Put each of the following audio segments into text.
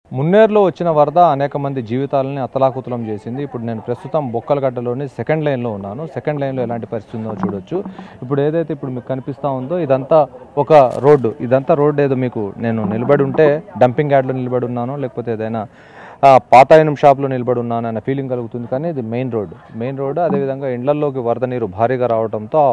మున్నేరులో వచ్చిన వరద అనేక మంది జీవితాలని అతలాకుతలం చేసింది. ఇప్పుడు నేను ప్రస్తుతం బొక్కలగడ్డలోని సెకండ్ లైన్లో ఉన్నాను. సెకండ్ లైన్లో ఎలాంటి పరిస్థితి ఉందో చూడొచ్చు. ఇప్పుడు ఏదైతే ఇప్పుడు మీకు కనిపిస్తూ ఉందో ఇదంతా ఒక రోడ్డు. ఇదంతా రోడ్డు ఏదో మీకు నేను నిలబడి ఉంటే డంపింగ్ యార్డ్లో నిలబడి ఉన్నాను, లేకపోతే ఏదైనా పాత ఐనం షాప్లో నిలబడి ఉన్నాను అనే ఫీలింగ్ కలుగుతుంది. కానీ ఇది మెయిన్ రోడ్డు. అదేవిధంగా ఇండ్లల్లోకి వరద నీరు భారీగా రావడంతో ఆ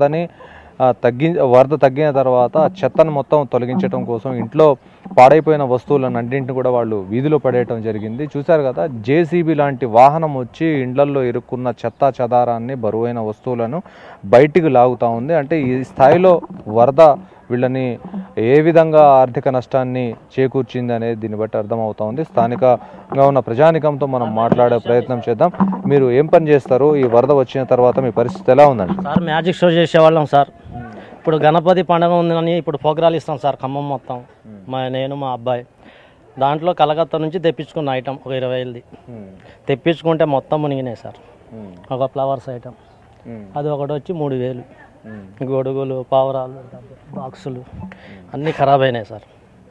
వరద తగ్గిన తర్వాత చెత్తను మొత్తం తొలగించడం కోసం ఇంట్లో పాడైపోయిన వస్తువులను అన్నింటిని కూడా వాళ్ళు వీధిలో పడేయటం జరిగింది. చూశారు కదా, జేసీబీ లాంటి వాహనం వచ్చి ఇండ్లల్లో ఇరుక్కున్న చెత్త చెదారాన్ని, బరువైన వస్తువులను బయటికి లాగుతూ ఉంది. అంటే ఈ స్థాయిలో వరద వీళ్ళని ఏ విధంగా ఆర్థిక నష్టాన్ని చేకూర్చింది అనేది దీన్ని బట్టి అర్థమవుతా ఉంది. స్థానికంగా ఉన్న ప్రజానికంతో మనం మాట్లాడే ప్రయత్నం చేద్దాం. మీరు ఏం పని చేస్తారు? ఈ వరద వచ్చిన తర్వాత మీ పరిస్థితి ఎలా ఉందండి? సార్, మ్యాజిక్ షో చేసేవాళ్ళం సార్. ఇప్పుడు గణపతి పండుగ ఉందని ఇప్పుడు ప్రోగ్రాలు ఇస్తాం సార్. ఖమ్మం మొత్తం నేను మా అబ్బాయి దాంట్లో కలకత్తా నుంచి తెప్పించుకున్న ఐటమ్ ఒక 20,000ది తెప్పించుకుంటే మొత్తం మునిగినాయి సార్. ఒక ఫ్లవర్స్ ఐటమ్ అది ఒకటి వచ్చి 3,000. గొడుగులు, పావురాలు, బాక్సులు అన్నీ ఖరాబ్ అయినాయి సార్.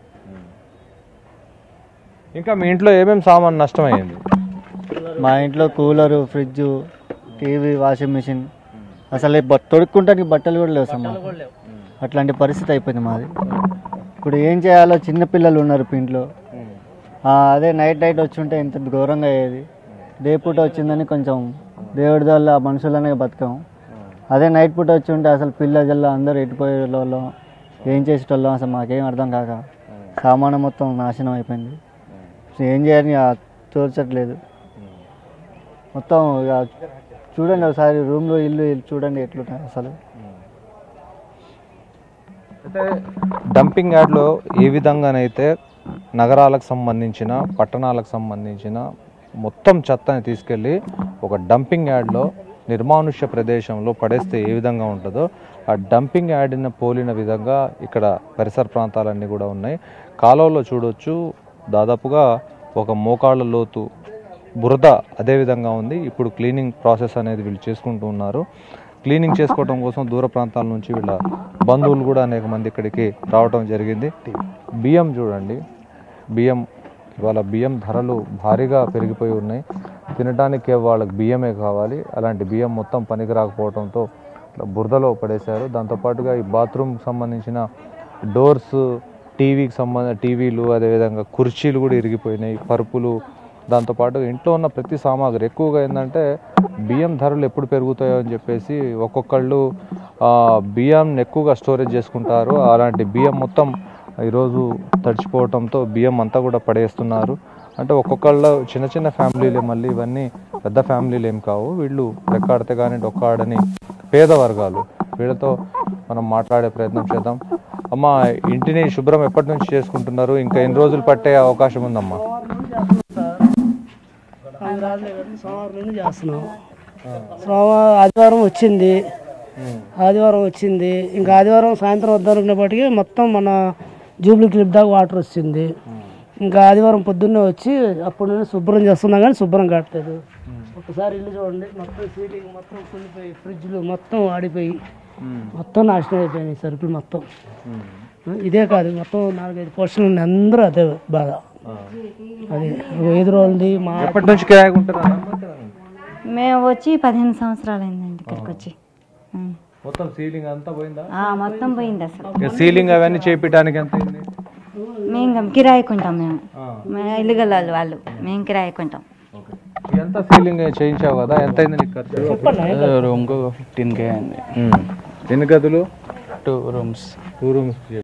ఇంకా మీ ఇంట్లో ఏమేమి సామాన్ నష్టమైంది? మా ఇంట్లో cooler, fridge, TV, washing machine, అసలు తొడుక్కుంటానికి బట్టలు కూడా లేవు సార్. అట్లాంటి పరిస్థితి అయిపోయింది మాది. ఇప్పుడు ఏం చేయాలో, చిన్నపిల్లలు ఉన్నారు ఇంట్లో. అదే నైట్ వచ్చి ఉంటే ఇంత ఘోరంగా అయ్యేది. డే పూట వచ్చిందని కొంచెం దేవుడి వల్ల మనుషులనే బతకాం. అదే నైట్ పూట వచ్చి ఉంటే అసలు పిల్లజల్లో అందరూ ఎట్టిపోయేటోళ్ళం, ఏం చేసేటోళ్ళం అసలు మాకేం అర్థం కాక సామాను మొత్తం నాశనం అయిపోయింది. ఏం చేయాలని తోచట్లేదు. మొత్తం ఇక చూడండి ఒకసారి రూమ్లో ఇల్లు చూడండి ఎట్లుంటాయి అసలు. అంటే డంపింగ్ యార్డ్లో ఏ విధంగానైతే నగరాలకు సంబంధించిన, పట్టణాలకు సంబంధించిన మొత్తం చెత్తని తీసుకెళ్ళి ఒక డంపింగ్ యార్డ్లో నిర్మానుష్య ప్రదేశంలో పడేస్తే ఏ విధంగా ఉంటుందో ఆ డంపింగ్ యార్డ్ని పోలిన విధంగా ఇక్కడ పరిసర ప్రాంతాలన్నీ కూడా ఉన్నాయి. కాలువలో చూడొచ్చు, దాదాపుగా ఒక మోకాళ్ళ లోతు బురద అదే విధంగా ఉంది. ఇప్పుడు క్లీనింగ్ ప్రాసెస్ అనేది వీళ్ళు చేసుకుంటూ ఉన్నారు. క్లీనింగ్ చేసుకోవడం కోసం దూర ప్రాంతాల నుంచి వీళ్ళ బంధువులు కూడా అనేక మంది ఇక్కడికి రావడం జరిగింది. బియ్యం చూడండి, ఇవాళ బియ్యం ధరలు భారీగా పెరిగిపోయి ఉన్నాయి. తినడానికి వాళ్ళకి బియ్యమే కావాలి. అలాంటి బియ్యం మొత్తం పనికి రాకపోవడంతో బురదలో పడేశారు. దాంతోపాటుగా ఈ బాత్రూమ్కి సంబంధించిన డోర్స్, టీవీలు, అదేవిధంగా కుర్చీలు కూడా ఇరిగిపోయినాయి, పరుపులు, దాంతోపాటు ఇంట్లో ఉన్న ప్రతి సామాగ్రి. ఎక్కువగా ఏంటంటే బియ్యం ధరలు ఎప్పుడు పెరుగుతాయో అని చెప్పేసి ఒక్కొక్కళ్ళు బియ్యాన్ని ఎక్కువగా స్టోరేజ్ చేసుకుంటారు. అలాంటి బియ్యం మొత్తం ఈరోజు తడిచిపోవడంతో బియ్యం అంతా కూడా పడేస్తున్నారు. అంటే ఒక్కొక్కళ్ళు చిన్న చిన్న ఫ్యామిలీలే, మళ్ళీ ఇవన్నీ పెద్ద ఫ్యామిలీలు ఏం కావు. వీళ్ళు రెక్కాడితే కానీ డొక్కాడని పేద వర్గాలు. వీళ్ళతో మనం మాట్లాడే ప్రయత్నం చేద్దాం. అమ్మ, ఇంటిని శుభ్రం ఎప్పటి నుంచి చేసుకుంటున్నారు? ఇంకా ఎన్ని రోజులు పట్టే అవకాశం ఉందమ్మా? ఆదివారం వచ్చింది. ఇంకా ఆదివారం సాయంత్రం వద్దనుకునేప్పటికీ మొత్తం మన జూబ్లీ క్లిప్ దాకా వాటర్ వచ్చింది. ఇంకా ఆదివారం పొద్దున్నే వచ్చి అప్పుడు నేను శుభ్రం చేస్తున్నా కానీ శుభ్రం కావట్లేదు. ఒకసారి ఇల్లు చూడండి, మొత్తం సీలింగ్ మొత్తం కులిపోయి, ఫ్రిడ్జ్లు మొత్తం ఆడిపోయి మొత్తం నాశనం అయిపోయినాయి. సరుకులు మొత్తం ఇదే కాదు, మొత్తం 4-5 పోర్షన్లు ఉన్నాయి. అందరూ అదే బాధ. అది 5 రోజులది. మా ఎప్పటి నుంచి కిరాయి ఉంటారు? మేము వచ్చి 15 సంవత్సరాలు అయిందండి ఇక్కడికి వచ్చి. మొత్తం సీలింగ్ అంతా పోయిందా? మొత్తం పోయింది అసలు. సీలింగ్ అవన్నీ చేయించడానికి ఎంత అయింది? మేము కిరాయికుంటాం. మేము ఇల్లు గల్లాలి వాళ్ళు, మేము కిరాయికుంటాం. ఎంత సీలింగ్ చేయించావు కదా, ఎంత అయింది నీకు ఖర్చు? రూమ్కు 15K అయింది. ఎన్ని గదులు? 2 రూమ్స్.